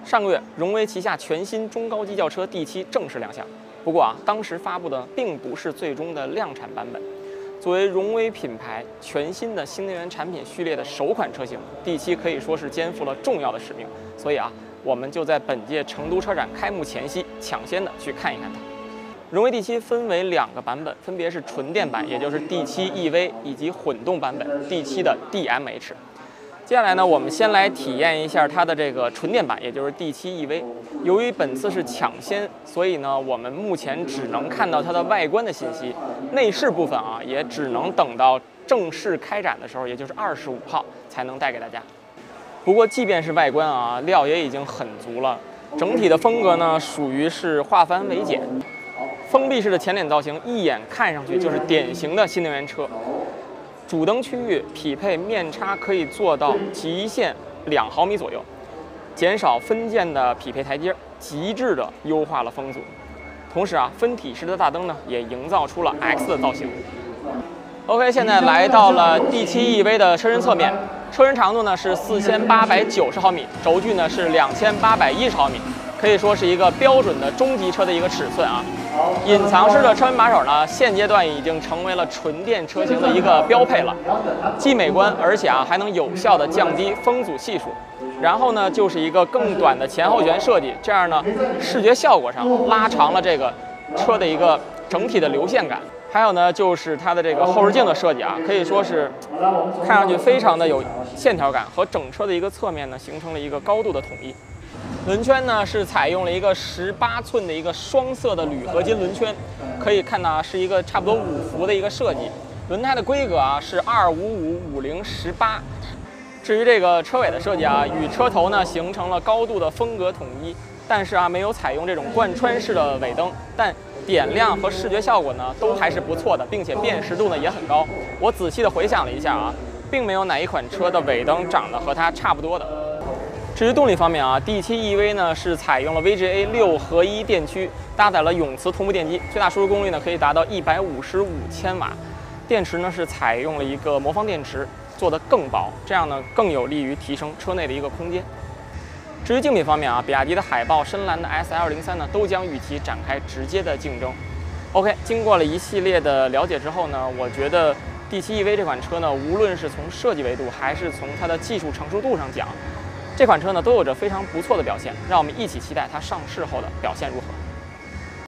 上个月，荣威旗下全新中高级轿车 D7正式亮相。不过当时发布的并不是最终的量产版本。作为荣威品牌全新的新能源产品序列的首款车型 ，D7可以说是肩负了重要的使命。所以我们就在本届成都车展开幕前夕，抢先的去看一看它。荣威 D7分为2个版本，分别是纯电版，也就是 D7 EV， 以及混动版本 D7 的 DMH。接下来呢，我们先来体验一下它的这个纯电版，也就是 D7 EV。由于本次是抢先，所以呢，我们目前只能看到它的外观的信息，内饰部分也只能等到正式开展的时候，也就是25号才能带给大家。不过，即便是外观料也已经很足了，整体的风格呢，属于是化繁为简，封闭式的前脸造型，一眼看上去就是典型的新能源车。主灯区域匹配面差可以做到极限2毫米左右，减少分件的匹配台阶，极致的优化了风阻。同时分体式的大灯呢，也营造出了 X 的造型。OK， 现在来到了 D7 EV 的车身侧面，车身长度呢是4890毫米，轴距呢是2810毫米，可以说是一个标准的中级车的一个尺寸隐藏式的车门把手呢，现阶段已经成为了纯电车型的一个标配了，既美观，而且还能有效的降低风阻系数。然后呢，就是一个更短的前后悬设计，这样呢，视觉效果上拉长了这个车的一个整体的流线感。还有呢，就是它的这个后视镜的设计可以说是看上去非常的有线条感，和整车的一个侧面呢形成了一个高度的统一。轮圈呢是采用了一个18寸的一个双色的铝合金轮圈，可以看到是一个差不多5伏的一个设计。轮胎的规格是255/5018。至于这个车尾的设计与车头呢形成了高度的风格统一，但是没有采用这种贯穿式的尾灯，但点亮和视觉效果呢都还是不错的，并且辨识度呢也很高。我仔细的回想了一下并没有哪一款车的尾灯长得和它差不多的。至于动力方面D7 EV 呢是采用了 VGA 6合1电驱，搭载了永磁同步电机，最大输出功率呢可以达到155千瓦。电池呢是采用了一个魔方电池，做得更薄，这样呢更有利于提升车内的一个空间。至于竞品方面比亚迪的海豹、深蓝的 SL03呢都将与其展开直接的竞争。OK， 经过了一系列的了解之后呢，我觉得 D7 EV 这款车呢，无论是从设计维度还是从它的技术成熟度上讲，这款车呢都有着非常不错的表现，让我们一起期待它上市后的表现如何。